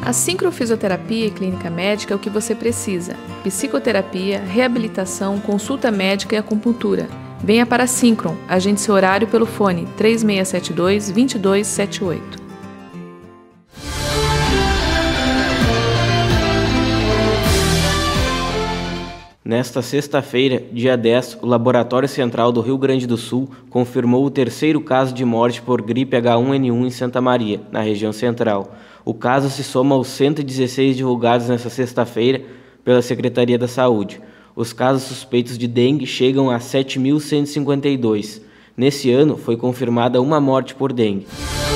A sincrofisioterapia e clínica médica é o que você precisa. Psicoterapia, reabilitação, consulta médica e acupuntura. Venha para a Syncron. Agende seu horário pelo fone 3672-2278. Nesta sexta-feira, dia 10, o Laboratório Central do Rio Grande do Sul confirmou o terceiro caso de morte por gripe H1N1 em Santa Maria, na região central. O caso se soma aos 116 divulgados nesta sexta-feira pela Secretaria da Saúde. Os casos suspeitos de dengue chegam a 7.152. Nesse ano, foi confirmada uma morte por dengue.